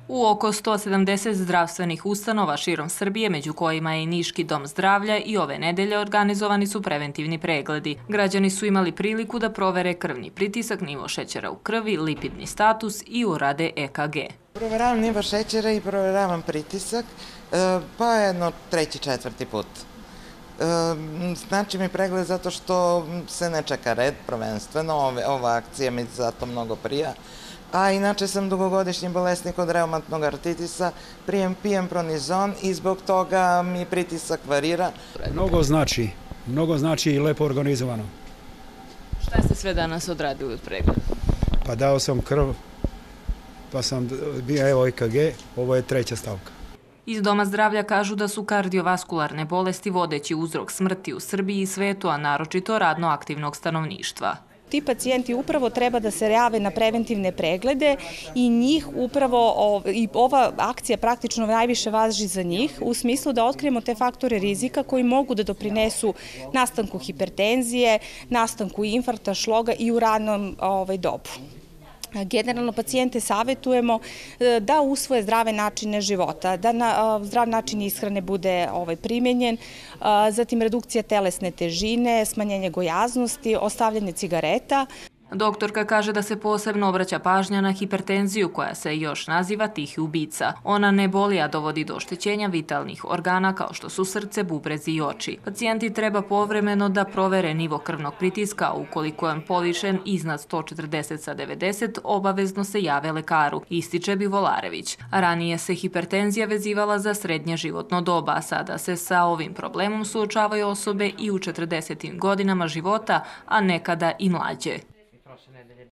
U oko 170 zdravstvenih ustanova širom Srbije, među kojima je i Niški dom zdravlja, i ove nedelje organizovani su preventivni pregledi. Građani su imali priliku da provere krvni pritisak, nivo šećera u krvi, lipidni status i urade EKG. Proveravam nivo šećera i proveravam pritisak, pa jedno treći, četvrti put. Znači mi pregled zato što se ne čeka red, prvenstveno, ova akcija mi zato mnogo prija. A inače sam dugogodišnji bolesnik od reumatnog artritisa, pijem pronizon i zbog toga mi pritisak varira. Mnogo znači i lepo organizovano. Šta ste sve danas odradili od pregleda? Pa dao sam krv, pa sam bio evo EKG, ovo je treća stavka. Iz Doma zdravlja kažu da su kardiovaskularne bolesti vodeći uzrok smrti u Srbiji i svetu, a naročito radno aktivnog stanovništva. Ti pacijenti upravo treba da se jave na preventivne preglede i njih upravo, i ova akcija praktično najviše važi za njih, u smislu da otkrijemo te faktore rizika koji mogu da doprinesu nastanku hipertenzije, nastanku infarkta, šloga i u ranom dobu. Generalno pacijente savjetujemo da usvoje zdrave načine života, da zdrav način ishrane bude primenjen, zatim redukcija telesne težine, smanjenje gojaznosti, ostavljanje cigareta. Doktorka kaže da se posebno obraća pažnja na hipertenziju, koja se još naziva tihi ubica. Ona ne boli, a dovodi do oštećenja vitalnih organa kao što su srce, bubrezi i oči. Pacijenti treba povremeno da provere nivo krvnog pritiska, a ukoliko je on povišen iznad 140/90, obavezno se jave lekaru, ističe Bivolarević. Ranije se hipertenzija vezivala za srednje životno doba, a sada se sa ovim problemom suočavaju osobe i u 40. godinama života, a nekada i mlađe.